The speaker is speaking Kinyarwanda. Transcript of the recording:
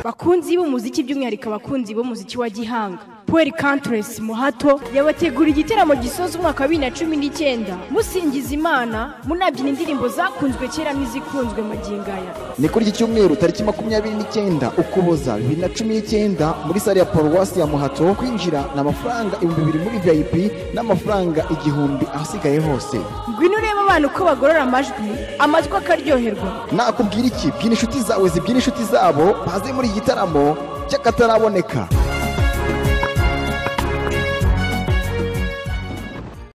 bakunzi b'umuziki by'umwihariko abakunzi b'umuziki wa gihanga. Pueri Cantres Muhato yabategura igiteramo gisoza umwaka wa 2019 musingiza Imana munabyina indirimbo zakunzwe kera n'izikunzwe magingaya. Ni kuri iki cyumweru tariki 29 Ukuboza 2019 muri sale ya Paruwasi ya Muhato. Kwinjira n'amafaranga 2000 muri VIP n'amafaranga 1000 ahasigaye hose. Ngwino ureba abantu uko bagorora amajwi akaryoherwa. Nakubwira iki, byina inshuti zawe zibyina inshuti zabo baze muri iki gitaramo cy'akataraboneka.